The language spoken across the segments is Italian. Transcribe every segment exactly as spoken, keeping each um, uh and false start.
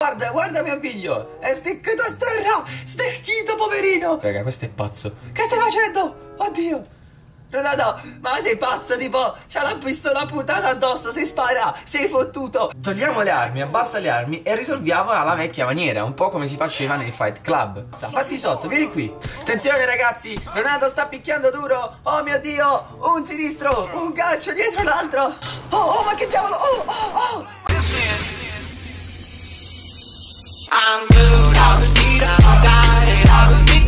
Guarda, guarda mio figlio! È steccato a terra! Stecchito, poverino! Raga, questo è pazzo. Che stai facendo? Oddio! Ronaldo, ma sei pazzo, tipo, c'ha la pistola puntata addosso, sei spara, sei fottuto. Togliamo le armi, abbassa le armi e risolviamola alla vecchia maniera, un po' come si faceva nei Fight Club. Fatti sotto, vieni qui. Attenzione ragazzi, Ronaldo sta picchiando duro. Oh mio Dio, un sinistro, un calcio dietro l'altro. Oh, oh, ma che diavolo, oh, oh, oh. I'm good, I would need a diet, I would need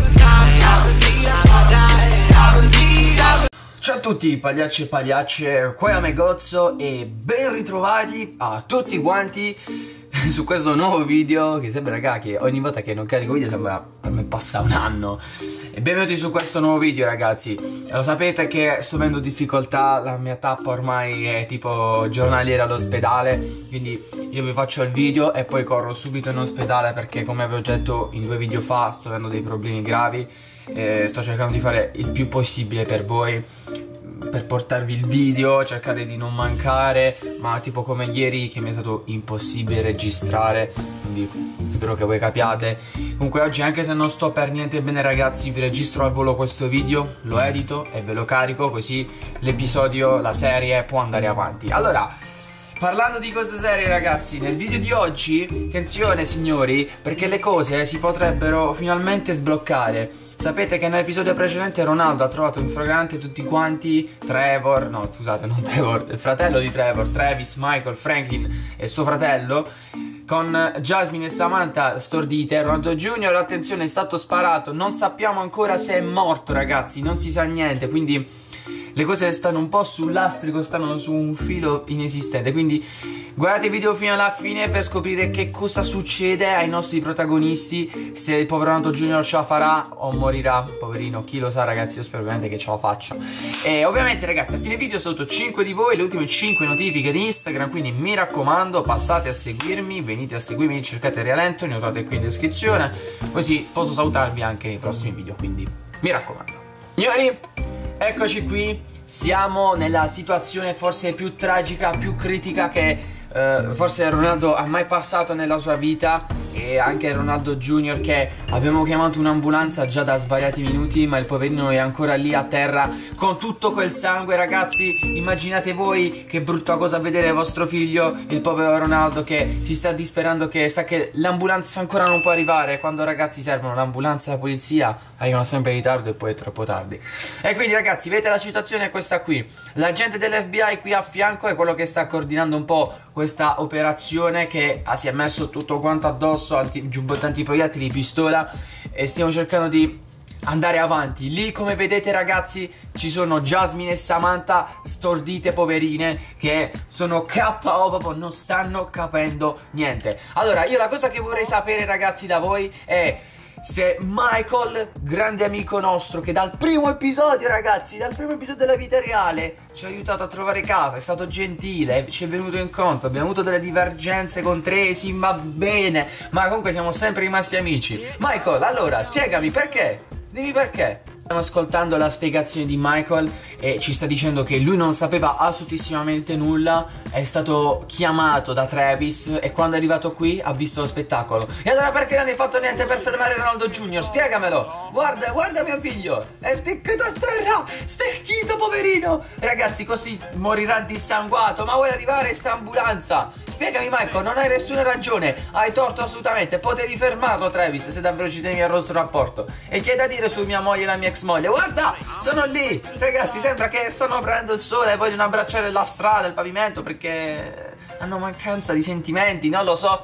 Ciao a tutti pagliacci e pagliacce, qua è Amegozzo e ben ritrovati a tutti quanti su questo nuovo video che sembra raga che ogni volta che non carico video sembra per me passa un anno. E benvenuti su questo nuovo video ragazzi. Lo sapete che sto avendo difficoltà, la mia tappa ormai è tipo giornaliera all'ospedale, quindi io vi faccio il video e poi corro subito in ospedale perché come avevo detto in due video fa sto avendo dei problemi gravi. Eh, sto cercando di fare il più possibile per voi, per portarvi il video, cercare di non mancare, ma tipo come ieri che mi è stato impossibile registrare, quindi spero che voi capiate. Comunque oggi, anche se non sto per niente bene ragazzi, vi registro al volo questo video, lo edito e ve lo carico, così l'episodio, la serie può andare avanti. Allora, parlando di cose serie ragazzi, nel video di oggi, attenzione signori, perché le cose si potrebbero finalmente sbloccare. Sapete che nell'episodio precedente Ronaldo ha trovato in flagrante tutti quanti Trevor, no scusate non Trevor, il fratello di Trevor, Travis, Michael, Franklin e suo fratello, con Jasmine e Samantha stordite. Ronaldo Junior, attenzione, è stato sparato, non sappiamo ancora se è morto ragazzi, non si sa niente, quindi le cose stanno un po' sul lastrico, stanno su un filo inesistente, quindi guardate il video fino alla fine per scoprire che cosa succede ai nostri protagonisti, se il povero Ronaldo Junior ce la farà o morirà, poverino, chi lo sa ragazzi, io spero ovviamente che ce la faccia. E ovviamente ragazzi a fine video saluto cinque di voi, le ultime cinque notifiche di Instagram, quindi mi raccomando passate a seguirmi, venite a seguirmi, cercate Realento, ne trovate qui in descrizione, così posso salutarvi anche nei prossimi video, quindi mi raccomando. Signori, eccoci qui, siamo nella situazione forse più tragica, più critica che uh, forse Ronaldo ha mai passato nella sua vita, e anche Ronaldo Junior, che abbiamo chiamato un'ambulanza già da svariati minuti ma il poverino è ancora lì a terra con tutto quel sangue ragazzi. Immaginate voi che brutta cosa vedere vostro figlio, il povero Ronaldo, che si sta disperando, che sa che l'ambulanza ancora non può arrivare, quando ragazzi servono l'ambulanza e la polizia arrivano sempre in ritardo e poi è troppo tardi. E quindi ragazzi vedete la situazione è questa qui, l'agente dell'F B I qui a fianco è quello che sta coordinando un po' questa operazione, che ah, si è messo tutto quanto addosso, anti, giubbotto antiproiettili, pistola, e stiamo cercando di andare avanti. Lì come vedete ragazzi ci sono Jasmine e Samantha stordite poverine che sono K O, proprio non stanno capendo niente. Allora io la cosa che vorrei sapere ragazzi da voi è se Michael, grande amico nostro, che dal primo episodio ragazzi, dal primo episodio della vita reale ci ha aiutato a trovare casa, è stato gentile, ci è venuto incontro, abbiamo avuto delle divergenze con Tracy, va bene, ma comunque siamo sempre rimasti amici. Michael, allora spiegami perché, dimmi perché. Stiamo ascoltando la spiegazione di Michael e ci sta dicendo che lui non sapeva assolutissimamente nulla, è stato chiamato da Travis e quando è arrivato qui ha visto lo spettacolo. E allora perché non hai fatto niente per fermare Ronaldo Junior? Spiegamelo! Guarda, guarda mio figlio! È steccato a terra! Stecchito, poverino! Ragazzi, così morirà dissanguato, ma vuoi arrivare in sta ambulanza? Spiegami Michael, non hai nessuna ragione, hai torto assolutamente, potevi fermarlo Travis se davvero ci tenevi al nostro rapporto. E che hai da dire su mia moglie e la mia ex moglie? Guarda, sono lì, ragazzi, sembra che stanno prendendo il sole e vogliono abbracciare la strada, il pavimento, perché hanno mancanza di sentimenti, non lo so.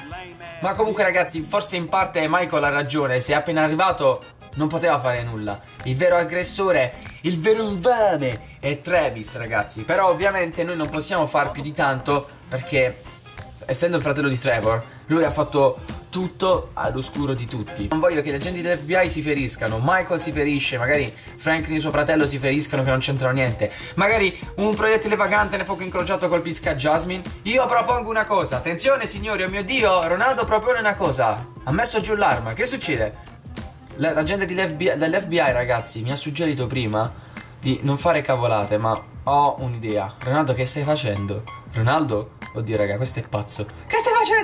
Ma comunque ragazzi, forse in parte Michael ha ragione, se è appena arrivato non poteva fare nulla. Il vero aggressore, il vero infame è Travis ragazzi. Però ovviamente noi non possiamo far più di tanto, perché essendo il fratello di Trevor, lui ha fatto tutto all'oscuro di tutti. Non voglio che gli agenti dell'F B I si feriscano, Michael si ferisce, magari Franklin e suo fratello si feriscano che non c'entrano niente, magari un proiettile vagante nel fuoco incrociato colpisca Jasmine. Io propongo una cosa, attenzione signori, oh mio Dio, Ronaldo propone una cosa, ha messo giù l'arma, che succede? L'agente dell'F B I ragazzi mi ha suggerito prima di non fare cavolate, ma ho un'idea. Ronaldo, che stai facendo? Ronaldo? Oddio raga, questo è pazzo. Che stai facendo?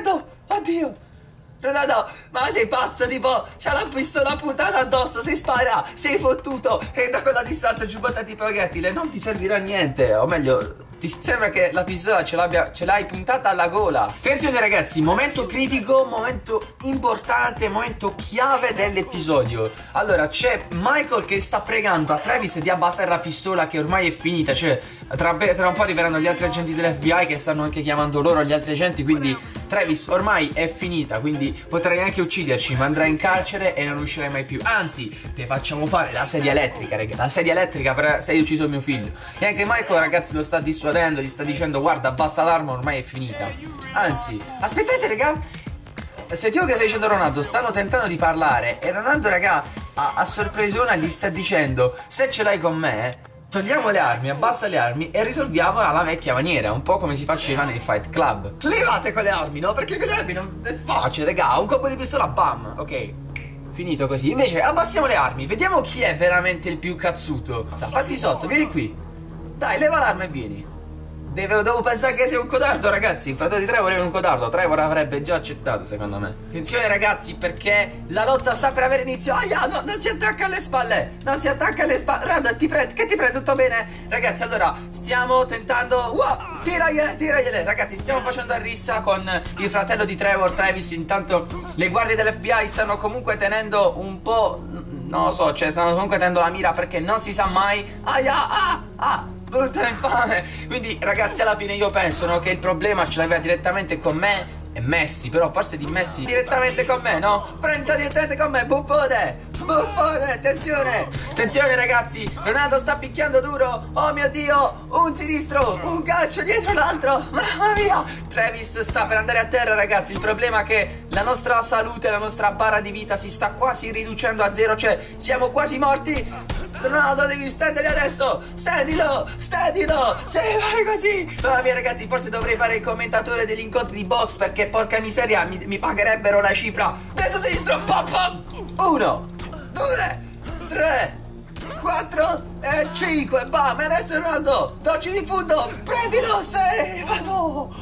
Oddio. Ronaldo, ma sei pazzo, tipo, c'ha la pistola puntata addosso, si spara, sei fottuto e da quella distanza giubbotati i proiettili, non ti servirà a niente, o meglio, ti sembra che la pistola ce l'hai puntata alla gola. Attenzione ragazzi, momento critico, momento importante, momento chiave dell'episodio. Allora, c'è Michael che sta pregando a Travis di abbassare la pistola che ormai è finita, cioè tra, tra un po' arriveranno gli altri agenti dell'F B I che stanno anche chiamando loro gli altri agenti, quindi Travis ormai è finita, quindi potrai anche ucciderci, ma andrai in carcere e non uscirai mai più. Anzi, ti facciamo fare la sedia elettrica, raga. La sedia elettrica per se hai ucciso mio figlio. E anche Michael, ragazzi, lo sta dissuadendo, gli sta dicendo guarda, abbassa l'arma, ormai è finita. Anzi, aspettate, raga. Sentiamo che sta dicendo Ronaldo, stanno tentando di parlare e Ronaldo, raga, a, a sorpresona gli sta dicendo se ce l'hai con me, togliamo le armi, abbassa le armi e risolviamola alla vecchia maniera, un po' come si faceva nei Fight Club. Levate con le armi, no? Perché con le armi non è facile, raga, un colpo di pistola, bam, ok, finito così. Invece abbassiamo le armi, vediamo chi è veramente il più cazzuto. Fatti sotto, vieni qui. Dai, leva l'arma e vieni. Devo, devo pensare che sei un codardo, ragazzi. Il fratello di Trevor è un codardo. Trevor avrebbe già accettato, secondo me. Attenzione, ragazzi, perché la lotta sta per avere inizio. Aia, no, non si attacca alle spalle. Non si attacca alle spalle. Randa, ti prendo, che ti prendo, tutto bene? Ragazzi, allora, stiamo tentando. Wow, tiragliele, tiragliele. Ragazzi, stiamo facendo a rissa con il fratello di Trevor, Travis. Intanto le guardie dell'F B I stanno comunque tenendo un po', non lo so, cioè stanno comunque tenendo la mira perché non si sa mai. Aia, ah, ah. Brutta infame. Quindi ragazzi, alla fine io penso, no, che il problema ce l'aveva direttamente con me e Messi. Però forse di Messi direttamente con me, no? Prenda direttamente con me, buffone. Buffone, attenzione. Attenzione ragazzi, Ronaldo sta picchiando duro. Oh mio Dio, un sinistro, un calcio dietro l'altro. Mamma mia. Travis sta per andare a terra, ragazzi. Il problema è che la nostra salute, la nostra barra di vita si sta quasi riducendo a zero. Cioè siamo quasi morti. Ronaldo, devi stendere adesso. Stendilo, stendilo. Se vai così. Mamma mia ragazzi, forse dovrei fare il commentatore degli incontri di box, perché porca miseria mi, mi pagherebbero la cifra. Destro, sinistro, pom pom. Uno, due, tre, quattro e cinque. Bam, e adesso Ronaldo, dacci di fondo. Prendilo, se vado.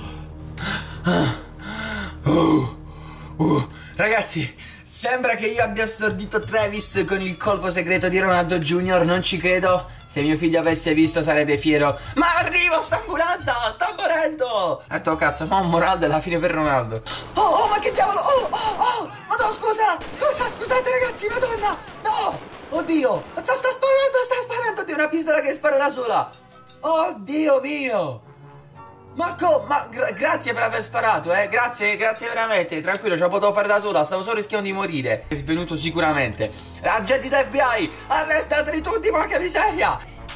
uh, uh. Ragazzi, sembra che io abbia stordito Travis con il colpo segreto di Ronaldo Junior, non ci credo. Se mio figlio avesse visto sarebbe fiero. Ma arrivo, sta ambulanza, sta morendo. E tu cazzo, ma un morale alla fine per Ronaldo. Oh, oh, ma che diavolo, oh, oh, oh. Ma no, scusa, scusa, scusate ragazzi, madonna. No, oddio, sta, sta sparando, sta sparando di una pistola che spara da sola. Oddio mio. Ma, ma gra grazie per aver sparato, eh. Grazie, grazie veramente. Tranquillo, ce la potevo fare da sola. Stavo solo rischiando di morire. È svenuto sicuramente. Agenti dell'F B I, arrestateli tutti, porca miseria.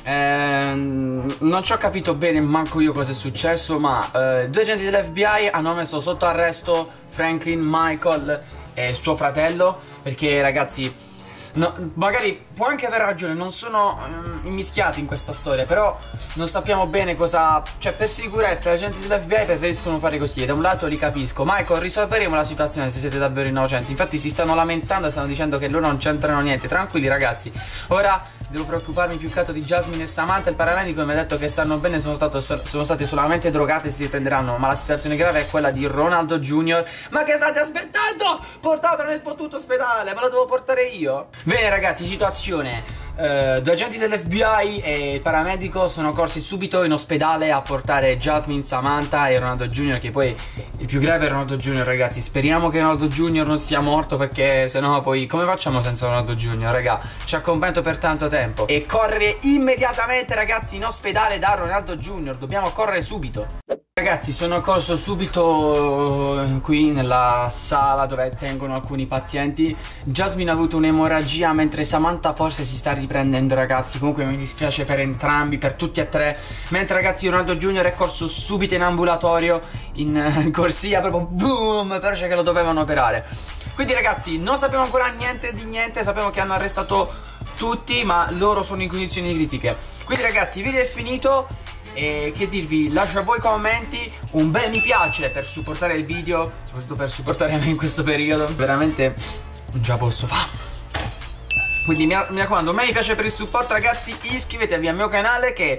Ehm, non ci ho capito bene manco io cosa è successo, ma eh, due agenti dell'F B I hanno messo sotto arresto Franklin, Michael e suo fratello. Perché ragazzi, no, magari può anche aver ragione, non sono um, immischiati in questa storia, però non sappiamo bene cosa. Cioè, per sicurezza gli agenti dell'F B I preferiscono fare così. E da un lato li capisco. Michael, risolveremo la situazione se siete davvero innocenti. Infatti si stanno lamentando, stanno dicendo che loro non c'entrano niente. Tranquilli ragazzi. Ora devo preoccuparmi più che altro di Jasmine e Samantha. Il paramedico mi ha detto che stanno bene, sono, stato, sono state solamente drogate e si riprenderanno. Ma la situazione grave è quella di Ronaldo Junior Ma che state aspettando? Portatelo nel fottuto ospedale, me lo devo portare io? Bene ragazzi, situazione. Uh, due agenti dell'F B I e il paramedico sono corsi subito in ospedale a portare Jasmine, Samantha e Ronaldo Junior Che poi il più grave è Ronaldo Junior ragazzi. Speriamo che Ronaldo Junior non sia morto, perché sennò poi come facciamo senza Ronaldo Junior raga? Ci ha accompagnato per tanto tempo. E correre immediatamente ragazzi in ospedale da Ronaldo Junior Dobbiamo correre subito. Ragazzi, sono corso subito qui nella sala dove tengono alcuni pazienti. Jasmine ha avuto un'emorragia, mentre Samantha forse si sta riprendendo ragazzi. Comunque mi dispiace per entrambi, per tutti e tre. Mentre ragazzi Ronaldo Junior è corso subito in ambulatorio, in, in corsia, proprio boom, però c'è che lo dovevano operare. Quindi ragazzi, non sappiamo ancora niente di niente. Sappiamo che hanno arrestato tutti, ma loro sono in condizioni critiche. Quindi ragazzi, il video è finito. E che dirvi, lascio a voi commenti, un bel mi piace per supportare il video, soprattutto per supportare me in questo periodo. Veramente non ce la posso fare. Quindi mi, mi raccomando, un bel mi piace per il supporto ragazzi. Iscrivetevi al mio canale che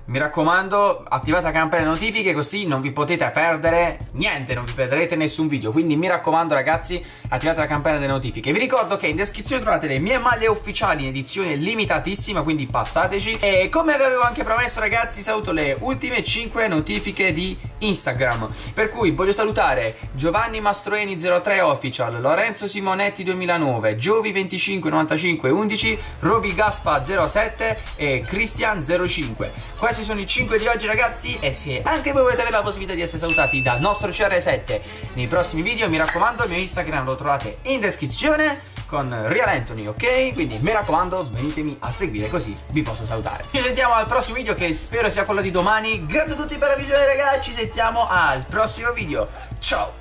mi raccomando, attivate la campanella delle notifiche, così non vi potete perdere niente, non vi perderete nessun video. Quindi mi raccomando ragazzi, attivate la campanella delle notifiche. Vi ricordo che in descrizione trovate le mie maglie ufficiali in edizione limitatissima, quindi passateci. E come vi avevo anche promesso ragazzi, saluto le ultime cinque notifiche di Instagram, per cui voglio salutare Giovanni Mastroeni zero tre Official, Lorenzo Simonetti duemilanove, Giovi venticinque novantacinque undici, Roby Gaspa zero sette e Christian zero cinque. Questi sono i cinque di oggi ragazzi, e se anche voi volete avere la possibilità di essere salutati dal nostro C R sette nei prossimi video, mi raccomando, il mio Instagram lo trovate in descrizione con Real Anthony, ok? Quindi mi raccomando, venitemi a seguire così vi posso salutare. Ci sentiamo al prossimo video, che spero sia quello di domani. Grazie a tutti per la visione ragazzi, ci sentiamo al prossimo video. Ciao!